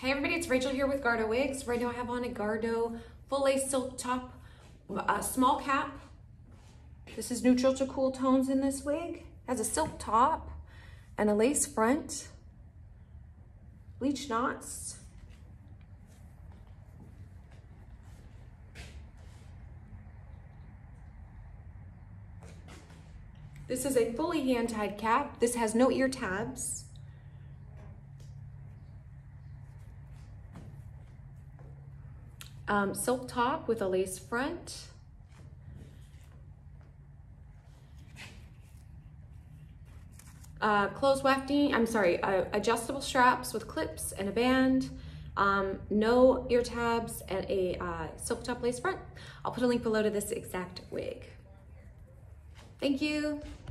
Hey everybody, it's Rachel here with Gardeaux wigs. Right now I have on a Gardeaux full lace silk top, small cap. This is neutral to cool tones in this wig. Has a silk top and a lace front, bleach knots. This is a fully hand-tied cap. This has no ear tabs. Silk top with a lace front. Closed wefting, adjustable straps with clips and a band. No ear tabs and a silk top lace front. I'll put a link below to this exact wig. Thank you.